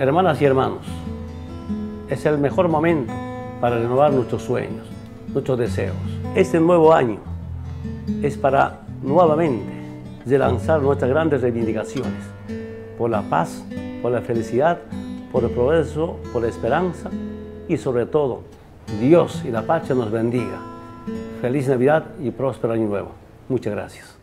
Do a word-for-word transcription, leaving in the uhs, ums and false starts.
Hermanas y hermanos, es el mejor momento para renovar nuestros sueños, nuestros deseos. Este nuevo año es para nuevamente relanzar nuestras grandes reivindicaciones por la paz, por la felicidad, por el progreso, por la esperanza y sobre todo, Dios y la patria nos bendiga. Feliz Navidad y próspero Año Nuevo. Muchas gracias.